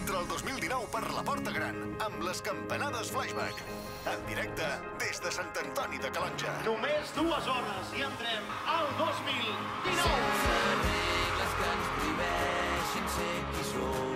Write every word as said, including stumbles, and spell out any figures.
Entra el dos mil dinou per la Porta Gran, amb les campanades Flashback. En directe des de Sant Antoni de Calonge. Només dues hores i entrem al dos mil dinou. Sense regles que ens prohibeixin ser qui som.